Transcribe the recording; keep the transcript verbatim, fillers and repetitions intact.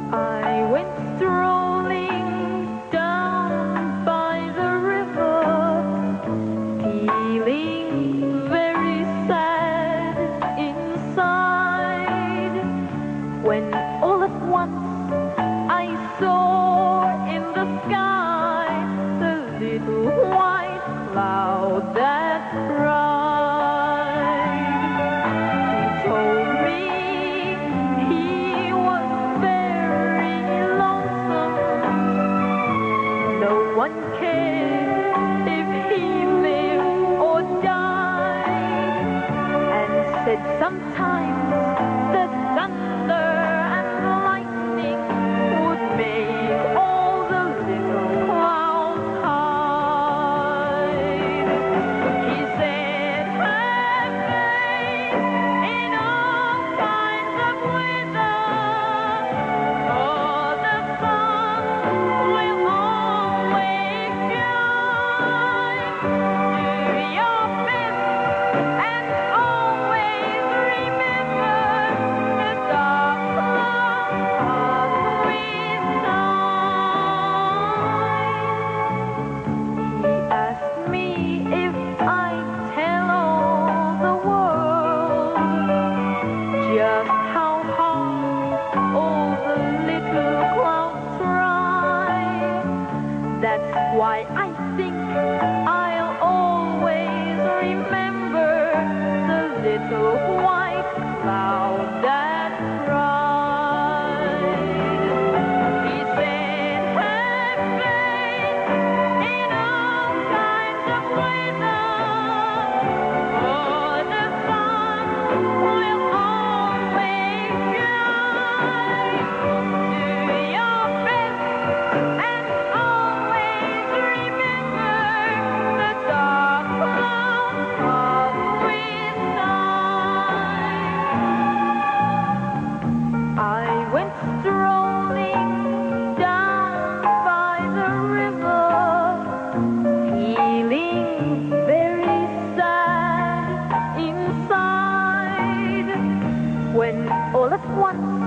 I went strolling down by the river, feeling very sad inside, when all at once I saw in the sky the little white cloud that cried. He told me he was very lonesome. No one cared if he lived or died, and said sometimes the thunder and the lightning would make all the little clouds hide. He said, have faith in all kinds of weather, for the sun will always shine. Do your best and always remember the dark clouds with time. He asked me if I'd tell all the world just how hard all the little clouds try. That's why I think I'll always remember the little white cloud that cried. He said, have faith in all kinds of weather, for the sun will always shine. Do your best and always remember the dark clouds come with time. I went strolling down by the river, feeling very sad inside, when all at once